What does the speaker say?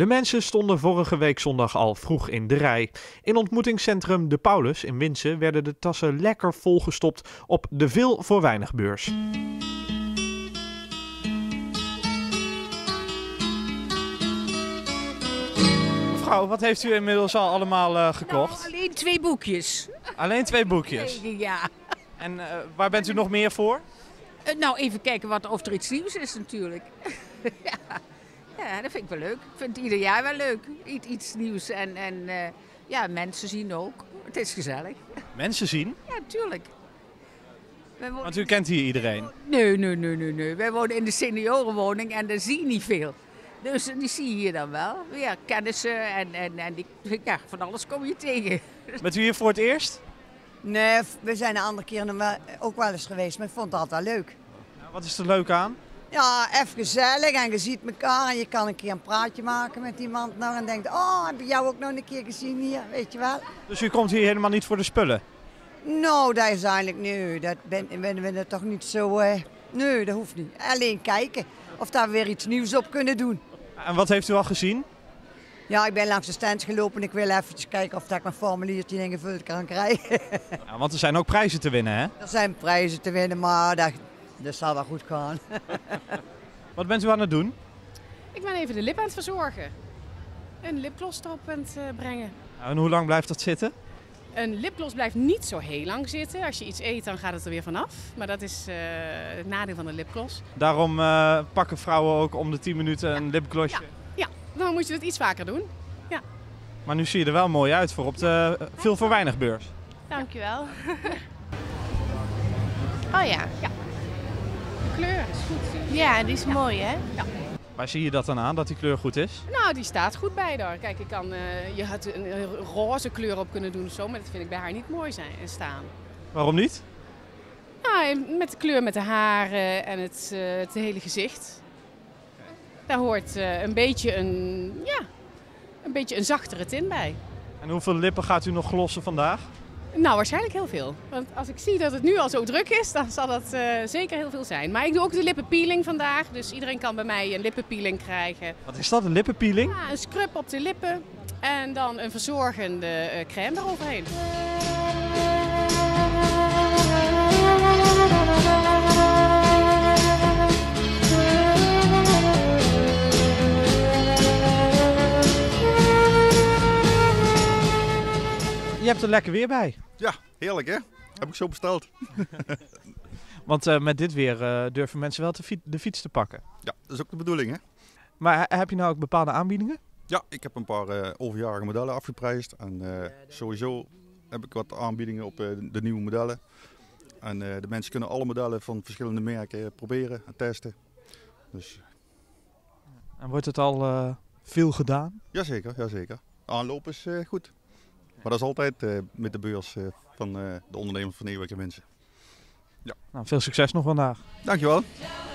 De mensen stonden vorige week zondag al vroeg in de rij. In ontmoetingscentrum De Paulus in Winssen werden de tassen lekker volgestopt op de Veel voor Weinig beurs. Mevrouw, wat heeft u inmiddels al allemaal gekocht? Nou, alleen 2 boekjes. Alleen 2 boekjes? Ja. En waar bent u nog meer voor? Nou, even kijken of er iets nieuws is natuurlijk. Ja, dat vind ik wel leuk. Ik vind het ieder jaar wel leuk. Iets nieuws en ja, mensen zien ook. Het is gezellig. Mensen zien? Ja, natuurlijk. Want u kent hier iedereen? Nee. Wij wonen in de seniorenwoning en daar zie je niet veel. Dus die zie je hier dan wel. Ja, kennissen en ja, van alles kom je tegen. Bent u hier voor het eerst? Nee, we zijn een andere keer ook wel eens geweest, maar ik vond het altijd wel leuk. Wat is er leuk aan? Ja, even gezellig en je ziet elkaar en je kan een keer een praatje maken met iemand nou en denkt, oh, heb ik jou ook nog een keer gezien hier, weet je wel. Dus u komt hier helemaal niet voor de spullen? Nou, dat is eigenlijk, nee, dat ben we toch niet zo, nee, dat hoeft niet. Alleen kijken of daar weer iets nieuws op kunnen doen. En wat heeft u al gezien? Ja, ik ben langs de stand gelopen en ik wil eventjes kijken of ik mijn formuliertje ingevuld kan krijgen. Ja, want er zijn ook prijzen te winnen, hè? Er zijn prijzen te winnen, maar dat zal wel goed gaan. Wat bent u aan het doen? Ik ben even de lip aan het verzorgen. Een lipgloss erop aan het brengen. En hoe lang blijft dat zitten? Een lipgloss blijft niet zo heel lang zitten. Als je iets eet, dan gaat het er weer vanaf. Maar dat is het nadeel van de lipgloss. Daarom pakken vrouwen ook om de 10 minuten een lipglossje. Ja, dan moet je het iets vaker doen. Ja. Maar nu zie je er wel mooi uit voor op de Veel voor Weinig beurs. Dankjewel. Oh ja. De kleur is goed. Ja, die is mooi hè? Ja. Waar zie je dat dan aan, dat die kleur goed is? Nou, die staat goed bij haar. Kijk, je had een roze kleur op kunnen doen of zo, maar dat vind ik bij haar niet mooi zijn en staan. Waarom niet? Nou, met de kleur met de haren en het hele gezicht. Daar hoort een beetje een zachtere tint bij. En hoeveel lippen gaat u nog glossen vandaag? Nou, waarschijnlijk heel veel. Want als ik zie dat het nu al zo druk is, dan zal dat zeker heel veel zijn. Maar ik doe ook de lippenpeeling vandaag, dus iedereen kan bij mij een lippenpeeling krijgen. Wat is dat, een lippenpeeling? Ja, een scrub op de lippen en dan een verzorgende crème eroverheen. Je hebt er lekker weer bij. Ja, heerlijk hè? Heb ik zo besteld. Want met dit weer durven mensen wel de fiets te pakken. Ja, dat is ook de bedoeling hè? Maar heb je nou ook bepaalde aanbiedingen? Ja, ik heb een paar overjarige modellen afgeprijsd. En sowieso heb ik wat aanbiedingen op de nieuwe modellen. En de mensen kunnen alle modellen van verschillende merken proberen en testen. Dus... En wordt het al veel gedaan? Jazeker. Aanloop is goed. Maar dat is altijd met de beurs van de ondernemers van Ewijk en Winssen. Ja. Nou, veel succes nog vandaag. Dankjewel.